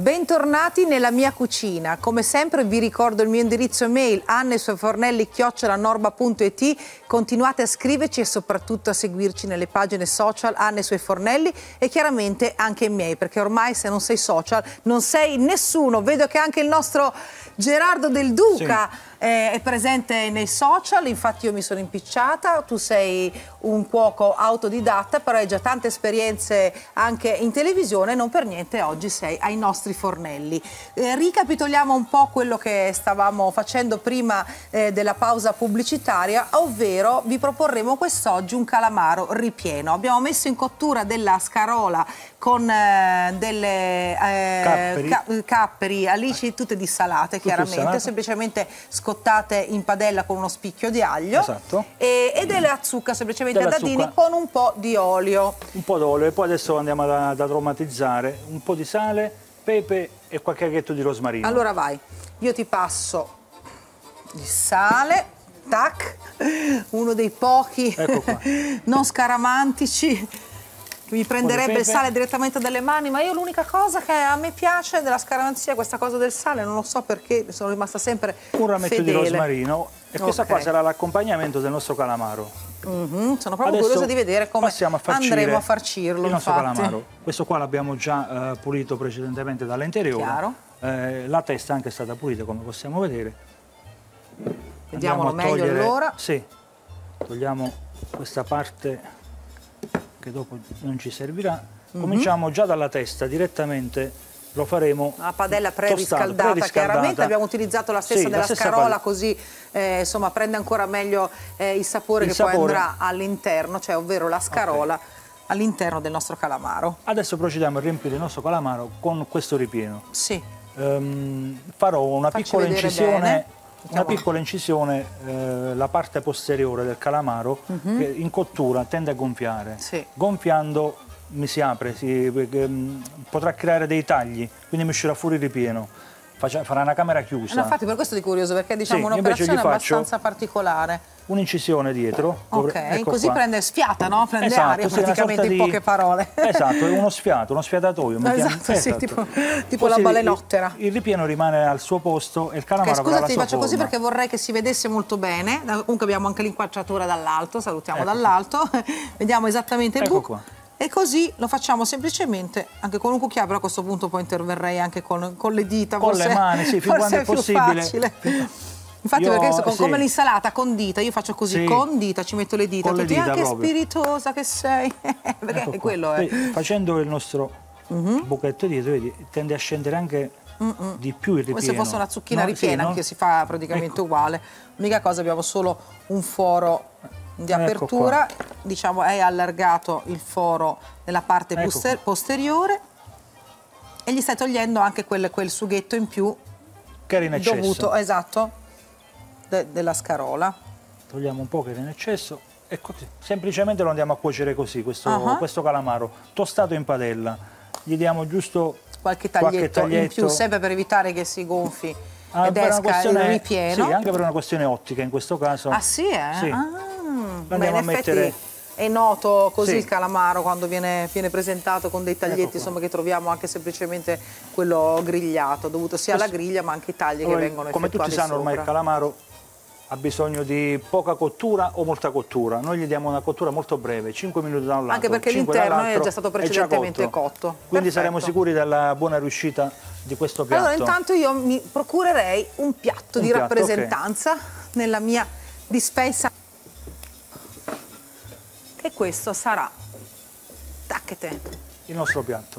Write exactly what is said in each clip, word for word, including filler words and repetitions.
Bentornati nella mia cucina. Come sempre vi ricordo il mio indirizzo email anna e i suoi fornelli chiocciola norba punto it. Continuate a scriverci e soprattutto a seguirci nelle pagine social Anna e i suoi fornelli e chiaramente anche i miei, perché ormai se non sei social non sei nessuno. Vedo che anche il nostro Gerardo Del Duca sì. eh, è presente nei social, infatti io mi sono impicciata. Tu sei un cuoco autodidatta, però hai già tante esperienze anche in televisione, non per niente oggi sei ai nostri fornelli. Eh, ricapitoliamo un po' quello che stavamo facendo prima eh, della pausa pubblicitaria, ovvero vi proporremo quest'oggi un calamaro ripieno. Abbiamo messo in cottura della scarola con eh, delle eh, capperi. Ca capperi, alici tutte dissalate, tutto chiaramente, salato. Semplicemente scottate in padella con uno spicchio di aglio, esatto. e, e della zucca semplicemente a dadini con un po' di olio. Un po' d'olio, e poi adesso andiamo ad aromatizzare un po' di sale, pepe e qualche aghetto di rosmarino. Allora vai, io ti passo il sale, tac, uno dei pochi ecco qua. non scaramantici che mi prenderebbe il sale direttamente dalle mani, ma io l'unica cosa che a me piace della scaramanzia è questa cosa del sale, non lo so perché, sono rimasta sempre un rametto fedele. di rosmarino e questa okay. qua sarà l'accompagnemento del nostro calamaro. Mm-hmm. Sono proprio Adesso curiosa di vedere come a andremo a farcirlo. Il nostro infatti. calamaro. Questo qua l'abbiamo già uh, pulito precedentemente dall'interiore. Eh, la testa anche è stata pulita, come possiamo vedere. Vediamolo meglio allora. Sì, togliamo questa parte che dopo non ci servirà. Mm-hmm. Cominciamo già dalla testa, direttamente lo faremo. La padella pre-riscaldata, pre chiaramente abbiamo utilizzato la stessa sì, della la scarola, così eh, insomma prende ancora meglio eh, il sapore il che sapore. poi andrà all'interno, cioè ovvero la scarola okay. all'interno del nostro calamaro. Adesso procediamo a riempire il nostro calamaro con questo ripieno. Sì. Um, farò una Facci piccola incisione, una piccola incisione eh, la parte posteriore del calamaro mm-hmm. che in cottura tende a gonfiare. Sì. Gonfiando mi si apre, si, eh, potrà creare dei tagli, quindi mi uscirà fuori il ripieno. Faccia, farà una camera chiusa. No, infatti per questo di curioso, perché diciamo sì, un'operazione abbastanza particolare. Un'incisione dietro. Ok, ecco così qua. prende sfiata, no? Prende esatto, aria sì, praticamente in di... poche parole. Esatto, è uno sfiato, uno sfiatatoio. Esatto, esatto. sì, tipo, tipo la balenottera. Il, il ripieno rimane al suo posto e il calamaro okay, avrà la scusa, ti sua faccio forma. così perché vorrei che si vedesse molto bene. Comunque abbiamo anche l'inquadratura dall'alto, salutiamo ecco dall'alto. Vediamo esattamente il ecco buco. Qua. E così lo facciamo semplicemente anche con un cucchiaio, però a questo punto poi interverrei anche con, con le dita. Con forse, le mani, sì, fin quando è possibile. Facile. Infatti io, perché con, sì. come l'insalata con dita, io faccio così, sì. con dita, ci metto le dita. Con tu le ti dita anche proprio. spiritosa che sei, perché ecco quello è. Vedi, facendo il nostro uh-huh. buchetto dietro, vedi, tende a scendere anche uh-uh. di più il ripieno. Come se fosse una zucchina no, ripiena, sì, no? Che si fa praticamente ecco. uguale. L'unica cosa, abbiamo solo un foro di apertura, ecco diciamo è allargato il foro nella parte ecco poster posteriore e gli stai togliendo anche quel, quel sughetto in più che era in eccesso dovuto, esatto, de della scarola. Togliamo un po' che era in eccesso e così. Semplicemente lo andiamo a cuocere così, questo, uh-huh. questo calamaro tostato in padella. Gli diamo giusto qualche taglietto, qualche taglietto in più, sempre per evitare che si gonfi ah, ed esca questione, il ripieno. Sì, anche per una questione ottica in questo caso. Ah sì, eh? Sì. Ah. Lo andiamo Beh, a mettere... è noto così sì. il calamaro quando viene, viene presentato con dei taglietti ecco insomma, che troviamo anche semplicemente quello grigliato, dovuto sia alla griglia ma anche i tagli allora, che vengono come effettuati tutti sanno sopra. ormai il calamaro ha bisogno di poca cottura o molta cottura. Noi gli diamo una cottura molto breve, cinque minuti da un lato, anche perché l'interno è già stato precedentemente già cotto. cotto. Quindi Perfetto. saremo sicuri della buona riuscita di questo piatto. Allora intanto io mi procurerei un piatto un di piatto, rappresentanza okay. nella mia dispensa. E questo sarà tacchete. Il nostro piatto.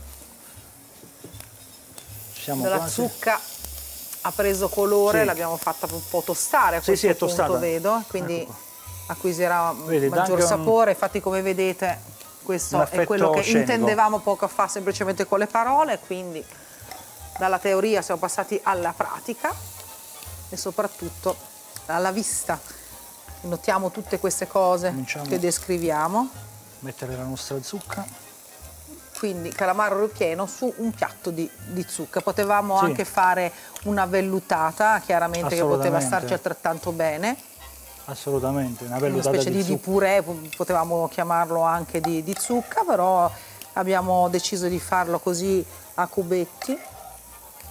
Ci siamo la quasi. zucca ha preso colore, sì. l'abbiamo fatta un po' tostare a sì, questo sì, è punto, tostata. vedo, quindi ecco acquisirà Vedi, maggior sapore. Infatti come vedete questo è quello che scenico. intendevamo poco fa semplicemente con le parole, quindi dalla teoria siamo passati alla pratica e soprattutto alla vista. Notiamo tutte queste cose Cominciamo che descriviamo. Mettere la nostra zucca. Quindi calamaro ripieno su un piatto di, di zucca. Potevamo sì. anche fare una vellutata, chiaramente che poteva starci altrettanto bene. Assolutamente, una vellutata una specie di, di, di purè, potevamo chiamarlo anche di, di zucca, però abbiamo deciso di farlo così a cubetti.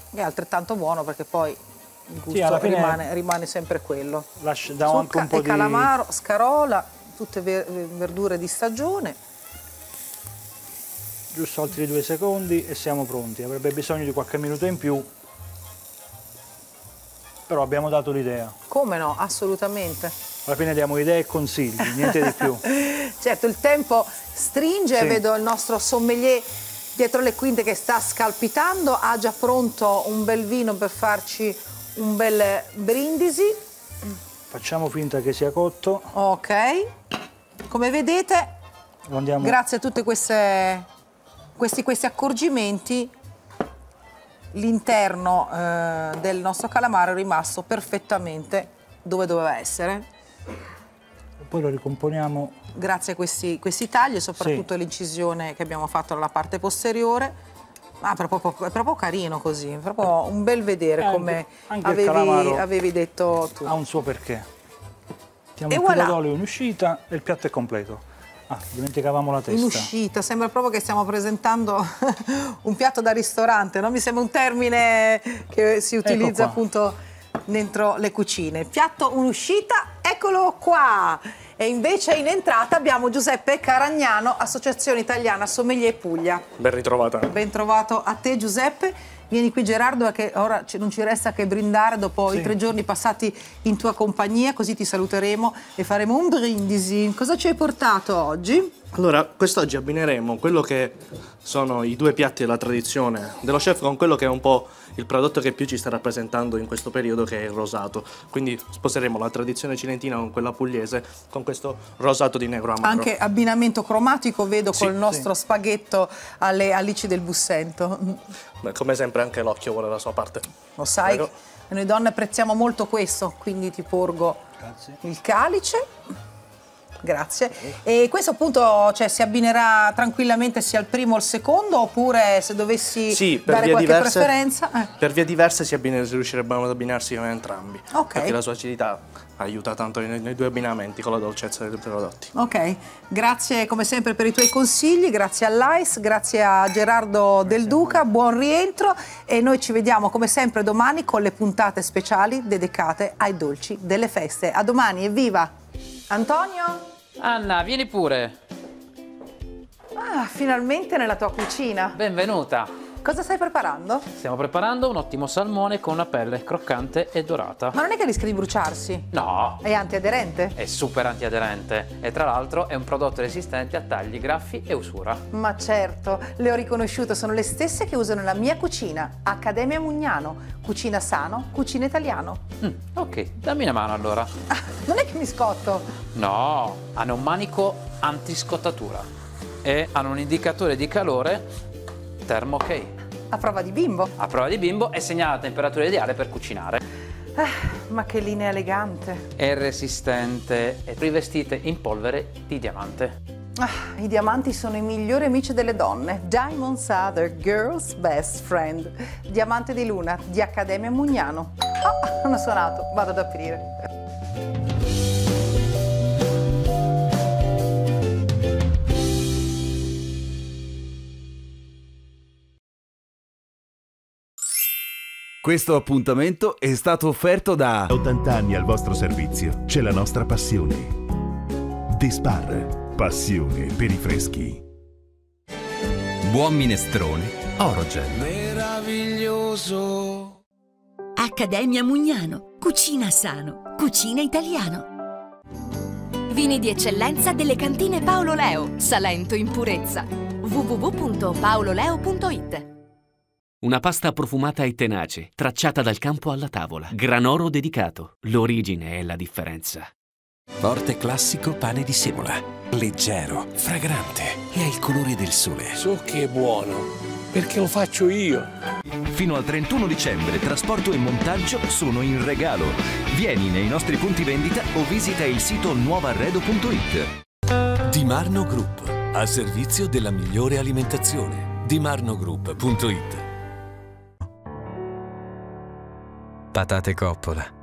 È altrettanto buono perché poi il gusto sì, alla fine rimane, rimane sempre quello. Lascia, dà anche un po' e di calamaro, scarola, tutte ver verdure di stagione. Giusto altri due secondi e siamo pronti. Avrebbe bisogno di qualche minuto in più, però abbiamo dato l'idea. Come no, assolutamente. Alla fine diamo idee e consigli, niente di più. Certo, il tempo stringe, sì. Vedo il nostro sommelier dietro le quinte che sta scalpitando, ha già pronto un bel vino per farci un bel brindisi. Facciamo finta che sia cotto. Ok, come vedete, andiamo... grazie a tutti questi, questi accorgimenti, l'interno eh, del nostro calamaro è rimasto perfettamente dove doveva essere. Poi lo ricomponiamo. Grazie a questi, questi tagli e soprattutto sì. L'incisione che abbiamo fatto nella parte posteriore. Ah, è proprio, è proprio carino così, è proprio un bel vedere anche, come anche avevi, avevi detto tu. Ha un suo perché. Mettiamo un voilà. Filo d'olio in uscita e il piatto è completo. Ah, dimenticavamo la testa. In uscita, sembra proprio che stiamo presentando un piatto da ristorante, no? Mi sembra un termine che si utilizza ecco appunto dentro le cucine. Piatto in uscita, eccolo qua! E invece in entrata abbiamo Giuseppe Caragnano, Associazione Italiana Sommelier Puglia. Ben ritrovata. Ben trovato a te Giuseppe. Vieni qui Gerardo perché ora non ci resta che brindare dopo sì. I tre giorni passati in tua compagnia, così ti saluteremo e faremo un brindisi. Cosa ci hai portato oggi? Allora, quest'oggi abbineremo quello che sono i due piatti della tradizione dello chef con quello che è un po' il prodotto che più ci sta rappresentando in questo periodo, che è il rosato. Quindi sposeremo la tradizione cilentina con quella pugliese con questo rosato di negro amaro. Anche abbinamento cromatico vedo sì, col nostro sì. spaghetto alle alici del Bussento. Beh, come sempre anche l'occhio vuole la sua parte. Lo sai, Prego. Noi donne apprezziamo molto questo, quindi ti porgo Grazie. Il calice. Grazie. E questo appunto cioè, si abbinerà tranquillamente sia al primo o al secondo, oppure se dovessi sì, per dare via qualche diverse, preferenza? Eh. Per vie diverse si, abbiner, si riuscirebbero ad abbinarsi entrambi. Okay. Perché la sua acidità aiuta tanto nei, nei due abbinamenti con la dolcezza dei prodotti. Ok, grazie come sempre per i tuoi consigli, grazie all'Ice, grazie a Gerardo Del Duca, buon rientro e noi ci vediamo come sempre domani con le puntate speciali dedicate ai dolci delle feste. A domani, evviva! Antonio? Anna, vieni pure. Ah, finalmente nella tua cucina. Benvenuta. Cosa stai preparando? Stiamo preparando un ottimo salmone con una pelle croccante e dorata. Ma non è che rischia di bruciarsi? No. È antiaderente? È super antiaderente e tra l'altro è un prodotto resistente a tagli, graffi e usura. Ma certo, le ho riconosciute, sono le stesse che uso nella mia cucina, Accademia Mugnano. Cucina sano, cucina italiano. Mm, ok, dammi una mano allora. Ah, non è che mi scotto? No, hanno un manico antiscottatura e hanno un indicatore di calore Thermo Ok. A prova di bimbo? A prova di bimbo e segnala la temperatura ideale per cucinare. Ah, ma che linea elegante. È resistente e rivestite in polvere di diamante. Ah, i diamanti sono i migliori amici delle donne. Diamonds are the girl's best friend. Diamante di luna di Accademia Mugnano. Ah, hanno suonato, vado ad aprire. Questo appuntamento è stato offerto da ottanta anni al vostro servizio. C'è la nostra passione. Despar. Passione per i freschi. Buon minestrone Orogen. Meraviglioso. Accademia Mugnano. Cucina sano. Cucina italiano. Vini di eccellenza delle cantine Paolo Leo. Salento in purezza. w w w punto paolo leo punto it. Una pasta profumata e tenace, tracciata dal campo alla tavola. Granoro dedicato. L'origine è la differenza. Forte classico pane di semola. Leggero, fragrante e ha il colore del sole. So che è buono, perché lo faccio io. Fino al trentuno dicembre trasporto e montaggio sono in regalo. Vieni nei nostri punti vendita o visita il sito nuovarredo punto it. Di Marno Group, a servizio della migliore alimentazione. di marno group punto it. Patate Coppola.